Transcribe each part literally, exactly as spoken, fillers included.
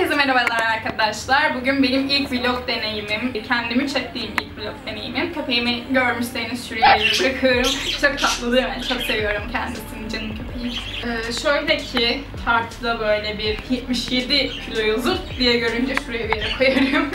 Herkese merhabalar arkadaşlar. Bugün benim ilk vlog deneyimim. Kendimi çektiğim ilk vlog deneyimim. Köpeğimi görmüşseniz şuraya bırakıyorum. Çok tatlı değil mi? Çok seviyorum kendisini, canım köpeğim. Ee, şöyle ki tartıda böyle bir yetmiş yedi kiloyu zırt diye görünce şuraya bir yere koyarım.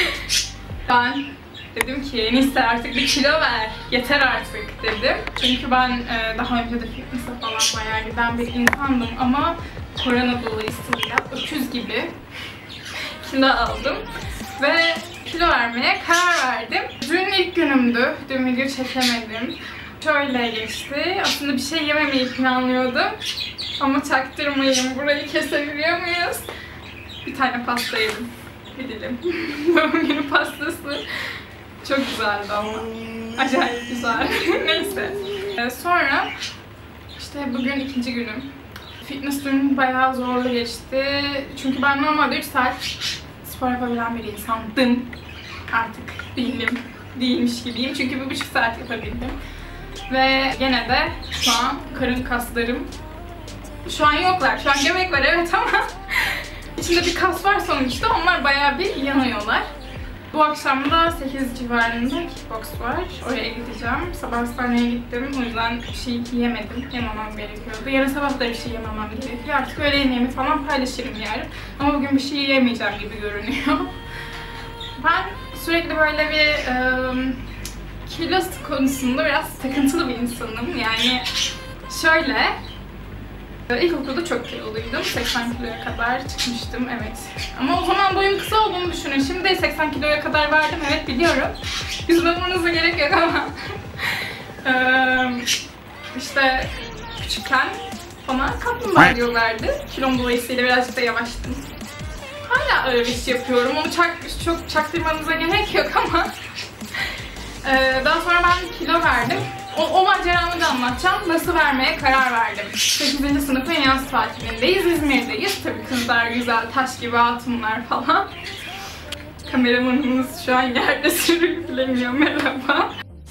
Ben dedim ki en iyisi artık bir kilo ver, yeter artık dedim. Çünkü ben e, daha önce de fitness'a falan bayağı giden bir insandım ama korona dolayısıyla öküz gibi kilo aldım ve kilo vermeye karar verdim. Dün ilk günümdü, dün video çekemedim. Şöyle geçti, aslında bir şey yememeyi planlıyordum ama çaktırmayın, burayı kesebiliyor muyuz? Bir tane pasta yedim, bir dilim. Doğum günü pastası. Çok güzeldi ama. Acayip güzel. Neyse. Ee, sonra işte bugün ikinci günüm. Fitness dün bayağı zorlu geçti. Çünkü ben normalde üç saat spor yapabilen bir insandım. Artık değilim. Değilmiş gibiyim. Çünkü bir buçuk saat yapabildim. Ve gene de şu an karın kaslarım şu an yoklar. Şu an göbek var evet ama içinde bir kas var sonuçta. Onlar bayağı bir yanıyorlar. Bu akşam da sekiz civarında kickbox var. Oraya gideceğim. Sabah hastaneye gittim. O yüzden bir şey yemedim. Yememem gerekiyordu. Yarın sabah da bir şey yememem gerekiyor. Artık öğle yemeğimi falan paylaşırım yarın. Ama bugün bir şey yemeyeceğim gibi görünüyor. Ben sürekli böyle bir ıı, kilo konusunda biraz takıntılı bir insanım. Yani şöyle... İlkokulda çok kiloluydum. seksen kiloya kadar çıkmıştım, evet. Ama o zaman boyum kısa olduğunu düşünün. Şimdi seksen kiloya kadar verdim, evet biliyorum. Yüzmemenize gerek yok ama. ee, işte küçükken bana kaplumbağa diyorlardı. Kilom dolayısıyla birazcık da yavaştım. Hala ağır iş yapıyorum. Onu çak, çok çaktırmanıza gerek yok ama. ee, daha sonra ben kilo verdim. O, o maceramı da anlatacağım. Nasıl vermeye karar verdim. sekizinci sınıfın yaz tatilindeyiz. İzmir'deyiz. Tabii kızlar güzel, taş gibi hatunlar falan. Kameramanımız şu an yerde sürükleniyor. Merhaba.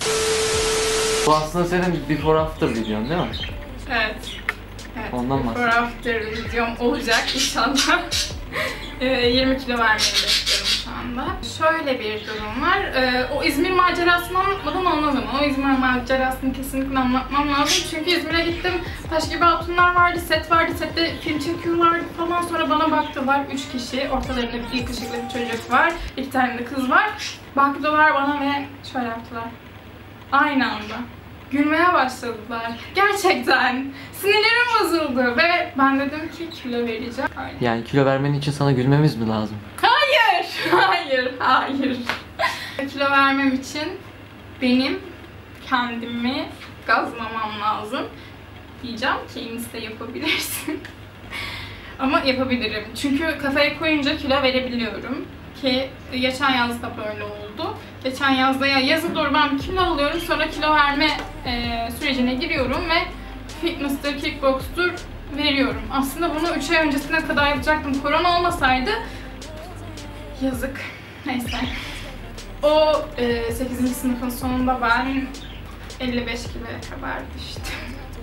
Bu aslında senin before after videon değil mi? Evet. Evet. Ondan before after videom olacak inşallah. yirmi kilo vermeyi bekliyorum şu anda. Şöyle bir durum var. Ee, o İzmir macerasını anlatmadan olmaz ama. O İzmir macerasını kesinlikle anlatmam lazım. Çünkü İzmir'e gittim. Taş gibi hatunlar vardı, set vardı. Sette film çekiyorlardı falan. Sonra bana baktılar. Üç kişi. Ortalarında bir yakışıklı bir çocuk var. İki tane de kız var. Baktılar bana ve şöyle yaptılar. Aynı anda. Gülmeye başladılar. Gerçekten. Sinirlerim bozuldu ve ben dedim ki kilo vereceğim. Öyle. Yani kilo vermen için sana gülmemiz mi lazım? Hayır, hayır, hayır. Kilo vermem için benim kendimi gazlamam lazım. Diyeceğim ki Insta yapabilirsin. Ama yapabilirim. Çünkü kafaya koyunca kilo verebiliyorum. Ki geçen yaz da böyle oldu. Geçen yazda ya yazın doğru ben bir kilo alıyorum, sonra kilo verme e, sürecine giriyorum ve fitness'tır, kickbox'tur veriyorum. Aslında bunu üç ay öncesine kadar yapacaktım. Korona olmasaydı yazık. Neyse. O e, sekizinci sınıfın sonunda ben elli beş kiloya kadar düştüm.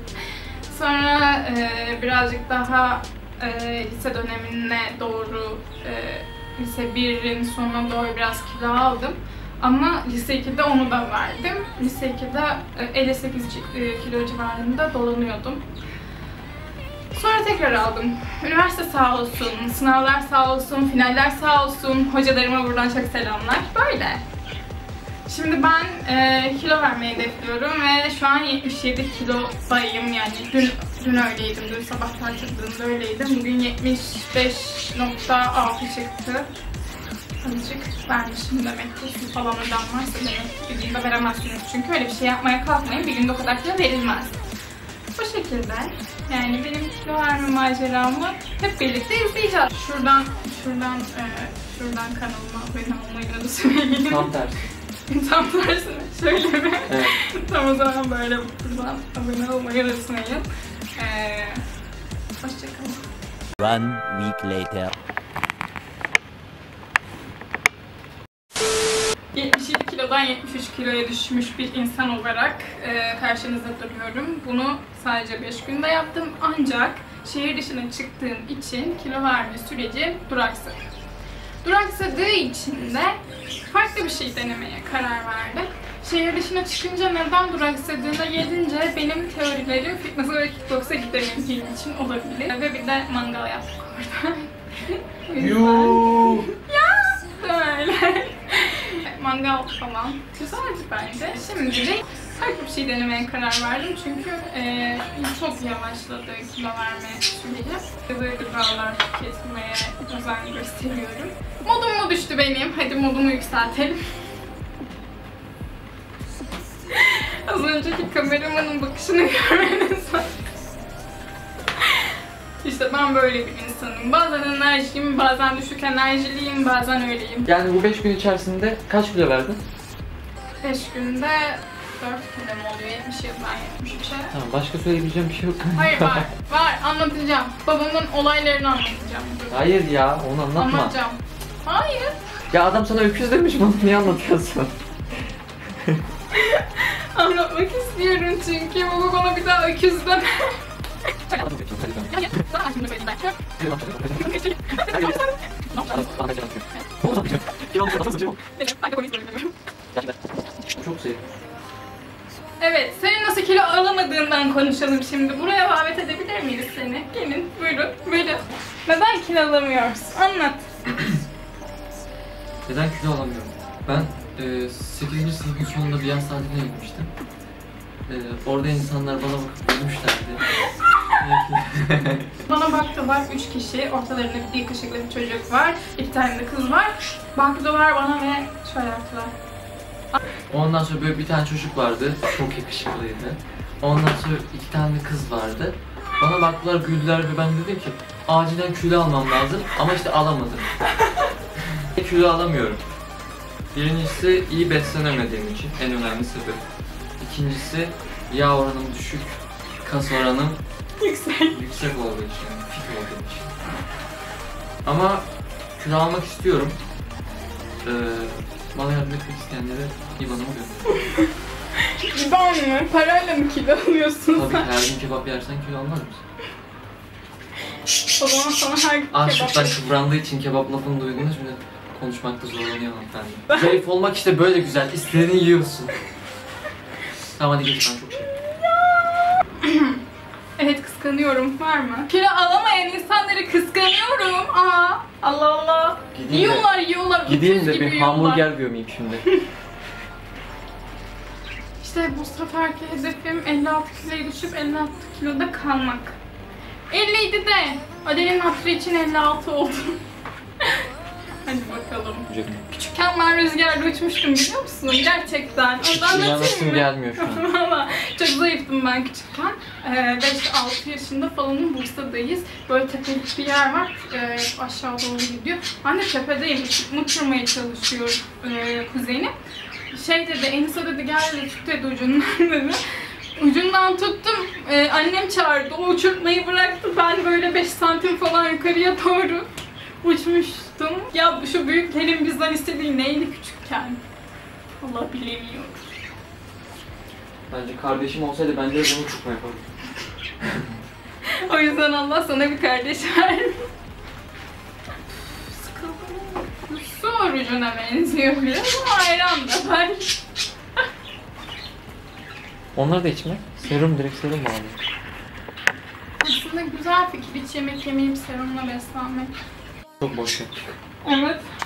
Sonra e, birazcık daha e, lise dönemine doğru e, lise birin sonuna doğru biraz kilo aldım. Ama lise ikide onu da verdim. Lise ikide elli sekiz kilo civarında dolanıyordum. Sonra tekrar aldım. Üniversite sağ olsun, sınavlar sağ olsun, finaller sağ olsun. Hocalarıma buradan çok selamlar. Böyle. Şimdi ben e, kilo vermeyi hedefliyorum ve şu an yetmiş yedi kilodayım. Yani dün dün öyleydim. Dün sabah tartıldığımda öyleydim. Bugün yetmiş beş nokta altı çıktı. Azıcık vermişim demek ki. Su falan ödenmezse demek ki bir günde veremezsiniz. Çünkü öyle bir şey yapmaya kalkmayın. Bir günde o kadar kilo verilmez. Bu şekilde. Yani benim kilo verme maceramı hep birlikte izleyeceğiz. Şuradan, şuradan, e, şuradan kanalıma abone olmayı unutmayın. Tam tersi. Tam tersine. Şöyle mi? Evet. Tam o zaman böyle buradan abone olmayı unutmayın. Ee, Hoşçakalın. One week later. yetmiş yedi kilodan yetmiş üç kiloya düşmüş bir insan olarak e, karşınızda duruyorum. Bunu sadece beş günde yaptım ancak şehir dışına çıktığım için kilo verme süreci duraksadı. Duraksadığı için de farklı bir şey denemeye karar verdim. Şehir dışına çıkınca neden duraksadığına gelince benim teorilerim fitness'a ve kickbox'a gidemediğim için olabilir. Ve bir de mangal yaptık orada. Yuuu. Ya öyle. Mangal falan güzeldi bence. Şimdi de farklı bir şey denemeye karar verdim çünkü e, çok yavaşladı kilo verme süreci. Böyle gıdalar kesmeye özen gösteriyorum. Modum mu düştü benim? Hadi modumu yükseltelim. Az önceki kameramanın bakışını görmeniz lazım. İşte ben böyle bir insanım. Bazen enerjiyim, bazen düşük enerjiliyim, bazen öyleyim. Yani bu beş gün içerisinde kaç kilo verdin? beş günde dört kilo mu oluyor? yetmiş yıldan yetmiş üçe. Tamam, başka söyleyebileceğim bir şey yok. Hayır var, var. Anlatacağım. Babamın olaylarını anlatacağım. Hayır ya, onu anlatma. Anlatacağım. Hayır. Ya adam sana öküz demiş, bunu niye anlatıyorsun? Anlatmak istiyorum çünkü baba bana bir daha öküz deme. Çok sevdim. Evet, senin nasıl kilo alamadığından konuşalım şimdi. Buraya davet edebilir miyiz seni? Gelin, buyurun, buyurun. Neden kilo alamıyorsun? Anlat. Neden kilo alamıyorum? Ben e, sekizinci sınıfın sonunda bir yaz tatiline gitmiştim. E, orada insanlar bana bakıp gülmüşlerdi. Bana baktılar üç kişi, ortalarında bir yakışıklı bir çocuk var, iki tane de kız var. Baktılar bana ve şöyle yaptılar. Ondan sonra böyle bir tane çocuk vardı, çok yakışıklıydı. Ondan sonra iki tane de kız vardı. Bana baktılar, güldüler ve ben dedim ki acilen kilo almam lazım ama işte alamadım. Kilo alamıyorum. Birincisi iyi beslenemediğim için, en önemli sebep. İkincisi yağ oranım düşük, kas oranım Yüksek. yüksek olduğu için, fit olduğu için. Ama kilo almak istiyorum. Ee, bana yardım etmek isteyenlere İBAN'ımı gönderiyorum. İban mı? Parayla mı kilo alıyorsun Tabii sen? ki her gün kebap yersen kilo almaz mısın? O zaman sana her gün Açlıktan kebap kıvrandığı için kebap lafını duydunuz mu? Konuşmakta zorlanıyor hanımefendi. Zayıf olmak işte böyle güzel, istediğini yiyorsun. Tamam hadi geç, ben çok şey. Evet, kıskanıyorum. Var mı? Kilo alamayan insanları kıskanıyorum. Aa, Allah Allah. Gideyim de- yiyorlar, yiyorlar. Gideyim öküz de gibi bir yiyorlar. hamburger gömeyim şimdi. İşte bu seferki hedefim elli altı kiloya düşüp elli altı kiloda kalmak. elli idi de Adel'in hatırı için elli altı oldum. Hadi bakalım. Küçükken ben rüzgarda uçmuştum, biliyor musun? Gerçekten. Hiç Anlatayım inanasım mı? gelmiyor şu an. Valla çok zayıftım ben küçükken. Ee, beş altı yaşında falanın Bursa'dayız. Böyle tepelik bir yer var. Ee, aşağı doğru gidiyor. Ben de tepedeyim. Uçurmaya çalışıyor e, kuzenim. Şey dedi, Enisa dedi, gel dedi, tut dedi ucundan dedi. Ucundan tuttum. Ee, annem çağırdı. O uçurtmayı bıraktı. Ben böyle beş santim falan yukarıya doğru uçmuştum. Ya şu büyüklerin bizden istediği neydi küçükken? Allah bilemiyorum. Bence kardeşim olsaydı bence de bunu çok yapardım. O yüzden Allah sana bir kardeş verdi. Sıkıldım. Su orucuna benziyor biraz ama ayran da var. Onları da içme. Serum, direkt serum mu alıyor? Aslında güzel fikir, hiç yemek yemeyip serumla beslenmek. Çok boş yaptık. Evet.